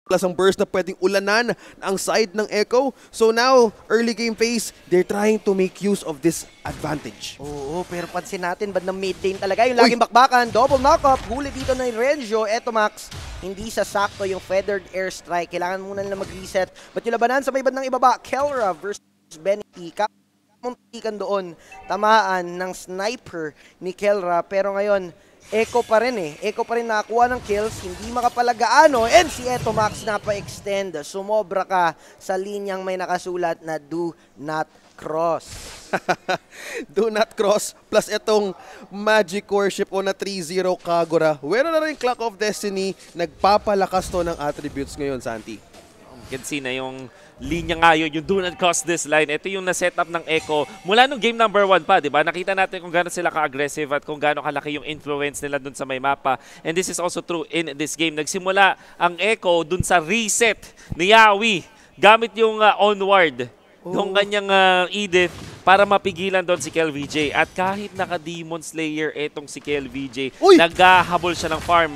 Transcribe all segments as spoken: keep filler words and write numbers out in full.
plus ang burst na pwedeng ulanan ang side ng Echo. So now, early game phase, they're trying to make use of this advantage. Oo, pero pansin natin, bad ng mid lane talaga. Yung laging bakbakan, double knock-up, huli dito na yung Renzo. Eto Max, hindi sa sakto yung feathered airstrike. Kailangan muna nila mag-reset. But yung labanan sa may bandang ibaba, Kelra versus Benny. Kamuntikan doon, tamaan ng sniper ni Kelra. Pero ngayon, Echo pa rin eh. Echo pa rin nakakuha ng kills, hindi makapalagaano. And si Eto Max na pa-extend. Sumobra ka sa linyang may nakasulat na do not cross. Do not cross. Plus itong Magic Worship o na three zero Kagura. Wala na rin Clock of Destiny. Nagpapalakas to ng attributes ngayon, Santi. You can see na yung linya nga yun, yung do not cross this line. Ito yung na-setup ng Echo mula nung game number one pa, di ba? Nakita natin kung gaano sila ka-aggressive at kung gaano kalaki yung influence nila dun sa may mapa. And this is also true in this game. Nagsimula ang Echo dun sa reset ni Yawi gamit yung uh, onward ng kanyang uh, Edith para mapigilan doon si Kel V J. At kahit naka-Demon Slayer etong si Kel V J, naghahabol siya ng farm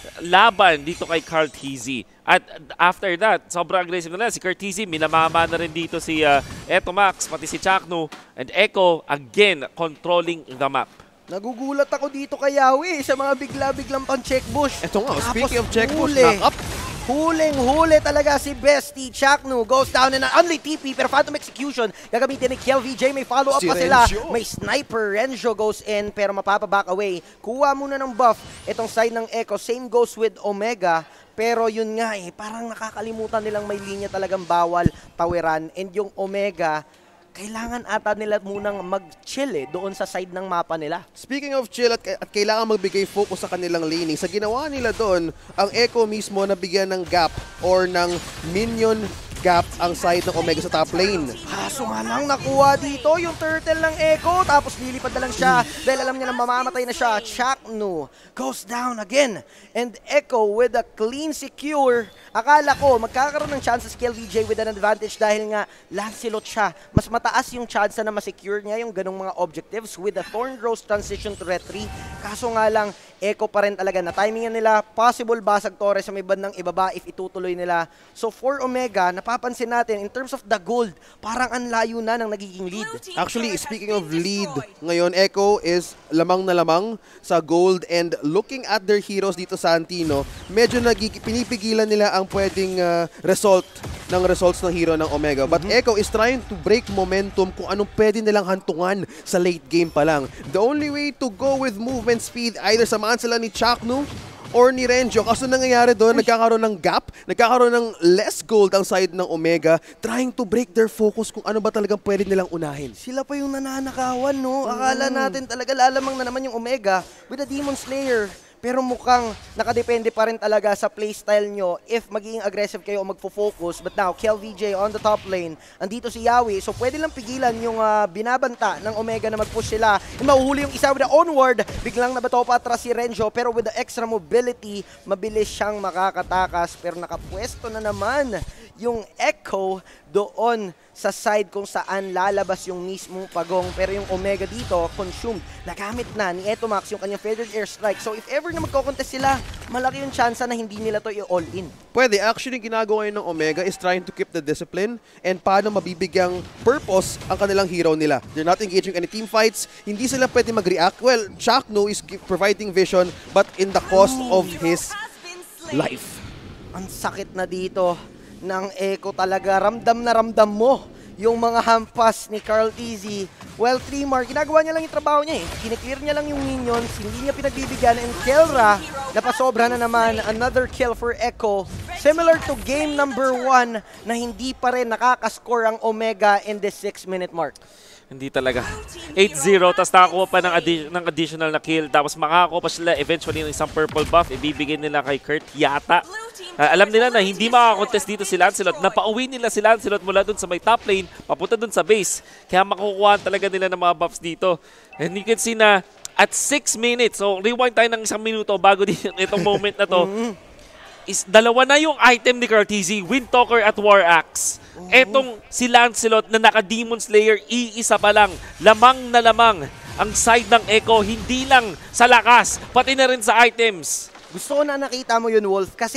laban dito kay Carteezy. At after that, sobrang aggressive na lang. Si Carteezy, minamama na rin dito si uh, Eto Max, pati si Chakno. And Echo, again, controlling the map. Nagugulat ako dito kay Yawi sa mga bigla-biglang pang-check bush. Ito nga, speaking of check bush, huli. knock up. Huling-huli talaga si Bestie. Chakno goes down in an only T P pero Phantom Execution gagamitin ni Kel V J. May follow-up si pa sila. Renzo. May sniper. Renzo goes in pero mapapaback away. Kuha muna ng buff itong side ng Echo. Same goes with Omega. Pero yun nga eh, parang nakakalimutan nilang may linya talagang bawal tawiran. And yung Omega, kailangan ata nila munang mag-chill eh, doon sa side ng mapa nila. Speaking of chill at, at kailangan magbigay focus sa kanilang laning, sa ginawa nila doon, ang Echo mismo nabigyan ng gap or ng minion gap ang side ng Omega sa top lane. Kaso nga lang nakuha dito yung turtle ng Echo tapos lilipad na lang siya dahil alam niya na mamamatay na siya. Chakno goes down again and Echo with a clean secure. Akala ko magkakaroon ng chances Kel V J with an advantage dahil nga Lancelot siya. Mas mataas yung chance na ma-secure niya yung ganong mga objectives with the Thorn Rose transition to retry. Kaso nga lang Echo pa rin talaga na timingan nila. Possible basag Torres sa may bandang ibaba if itutuloy nila. So for Omega, napapansin natin in terms of the gold, parang ang layo na ng nagiging lead. Actually, speaking of lead, ngayon Echo is lamang na lamang sa gold and looking at their heroes dito sa Antino, medyo nagig pinipigilan nila ang pwedeng uh, result ng results ng hero ng Omega. But mm-hmm. Echo is trying to break momentum kung anong pwede nilang hantungan sa late game pa lang. The only way to go with movement speed, either samahan sila ni Chakno or ni Renzo. Kaso nangyayari doon, nagkakaroon ng gap, nagkakaroon ng less gold ang side ng Omega, trying to break their focus kung ano ba talagang pwede nilang unahin. Sila pa yung nananakawan, no? Akala natin talaga lalamang na naman yung Omega with a Demon Slayer. Pero mukhang nakadepende pa rin talaga sa playstyle nyo if magiging aggressive kayo o magfo-focus. But now, Kel V J on the top lane. Andito si Yawi. So pwede lang pigilan yung uh, binabanta ng Omega na mag-push sila. And mahuhuli yung isa with the onward. Biglang nabato pa atras si Renzo. Pero with the extra mobility, mabilis siyang makakatakas. Pero nakapwesto na naman yung Echo doon sa side kung saan lalabas yung mismong pagong. Pero yung Omega dito, consumed. Nagamit na ni Eto Max yung kanyang feathered airstrike. So if ever na magko-contest sila, malaki yung chance na hindi nila to i-all in. Pwede. Actually, ginagawa yun ng Omega is trying to keep the discipline and paano mabibigyang purpose ang kanilang hero nila. They're not engaging any team fights. Hindi sila pwede mag-react. Well, Chakno is providing vision but in the cost of his life. Ang sakit na dito ng Echo talaga. Ramdam na ramdam mo yung mga hampas ni Carteezy. Well, three mark, ginagawa niya lang yung trabaho niya eh. Kiniklear niya lang yung minions, hindi niya pinagbibigyan. And Kelra, napasobra na naman. Another kill for Echo. Similar to game number one na hindi pa rin nakakascore ang Omega in the six minute mark. Hindi talaga. eight zero, tapos nakakuha pa ng, addi ng additional na kill. Tapos makakakuha pa sila eventually ng isang purple buff. Ibibigay nila kay Kurt yata. Uh, alam nila na hindi makakontest dito si Lancelot. Napauwi nila si Lancelot mula dun sa may top lane, papunta dun sa base. Kaya makukuha talaga nila ng mga buffs dito. And you can see na at six minutes, so rewind tayo ng isang minuto bago din itong moment na to. Is dalawa na yung item ni Carteezy, Windtalker at War Axe. Etong si Lancelot na naka-Demon Slayer, iisa pa lang, lamang na lamang ang side ng Echo, hindi lang sa lakas, pati na rin sa items. Gusto ko na nakita mo yun, Wolf, kasi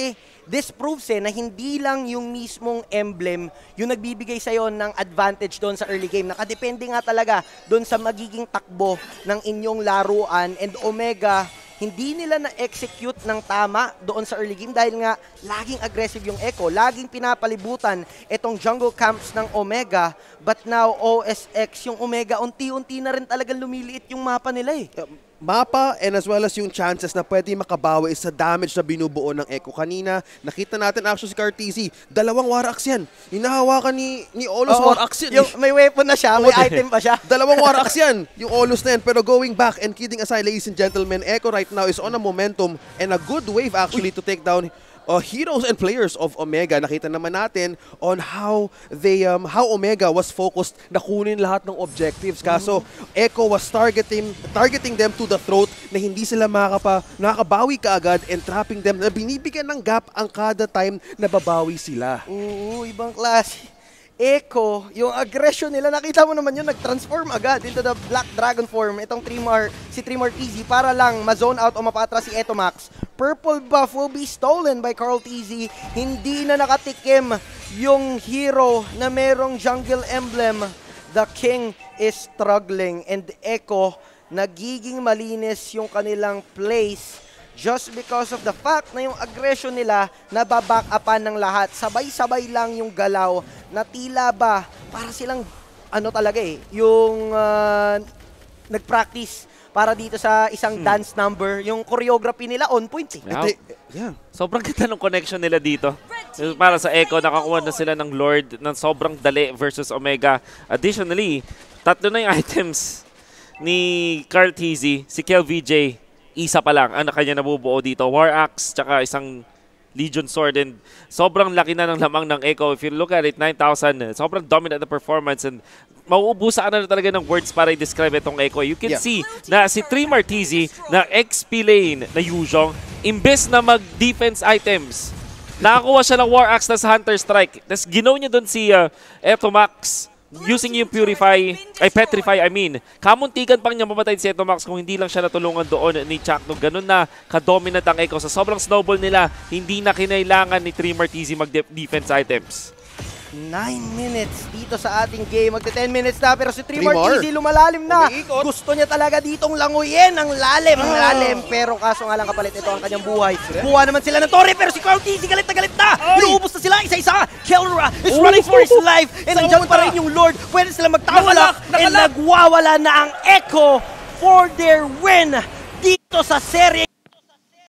this proves eh, na hindi lang yung mismong emblem yung nagbibigay sa'yo ng advantage doon sa early game. Nakadepende nga talaga doon sa magiging takbo ng inyong laruan, and Omega, hindi nila na-execute ng tama doon sa early game dahil nga laging aggressive yung Echo, laging pinapalibutan itong jungle camps ng Omega, but now O S X, yung Omega, unti-unti na rin talagang lumiliit yung mapa nila eh. Mapa and as well as yung chances na pwede makabawi sa damage na binubuo ng Echo. Kanina, nakita natin actually si Cartesi, dalawang Warax yan. Hinahawakan ni, ni Olos, Oo, Warax yan. yung may weapon na siya, may item pa siya. Dalawang Warax yan, yung Olos na yan. Pero going back and kidding aside, ladies and gentlemen, Echo right now is on a momentum and a good wave actually to take down Uh, heroes and players of Omega. Nakita naman natin on how they um, how Omega was focused na kunin lahat ng objectives. Kaso Echo was targeting targeting them to the throat na hindi sila makapa, nakakabawi kaagad and trapping them na binibigyan ng gap ang kada time na babawi sila. Oo, ibang klase. Echo, yung aggression nila, nakita mo naman yun, nag-transform agad into the Black Dragon form. Itong Trimar, si Trimar T Z para lang ma-zone out o mapatra si Etomax. Purple buff will be stolen by Carl T Z. Hindi na nakatikim yung hero na merong jungle emblem. The King is struggling, and Echo, nagiging malinis yung kanilang place just because of the fact na yung aggression nila nababack upan ng lahat. Sabay-sabay lang yung galaw na tila ba para silang ano talaga eh, yung uh, nag-practice para dito sa isang hmm. dance number. Yung choreography nila on point eh. Yeah. Ito, yeah. Sobrang ganda ng connection nila dito. Para sa Echo, nakakuha na sila ng Lord ng sobrang dali versus Omega. Additionally, tatlo na yung items ni Carl T Z, si Kel V J. Isa pa lang ang kanya nabubuo dito. War Axe, tsaka isang Legion Sword, and sobrang laki na ng lamang ng Echo. If you look at it, nine thousand, sobrang dominant na performance, and mauubusan na talaga ng words para i-describe itong Echo. You can yeah. see na si Trimar T Z na X P lane na Yuzhong, imbes na mag-defense items, nakakuha siya ng War Axe na sa Hunter Strike. Tapos ginaw niya doon si uh, Etomax using yung Purify, ay Petrify, I mean. Kamuntikan pang niya mamatay si Etomax kung hindi lang siya natulungan doon ni Chakno. Ganun na ka-dominant ang Echo. Sa sobrang snowball nila, hindi na kinailangan ni Trimar T Z mag-defense items. nine minutes dito sa ating game. Magte-ten minutes na, pero si Trimar T Z lumalalim na. Umiikot. Gusto niya talaga ditong languyin ang lalim. Ang lalim. Pero kaso nga lang kapalit ito ang kanyang buhay. Buha naman sila ng torre, pero si Carl T Z galit na galit na. Inuubos na sila isa-isa. Kelra is running for his life. And nandiyan pa rin yung Lord. Pwede sila magtawala. And nagwawala na ang Echo for their win dito sa serye.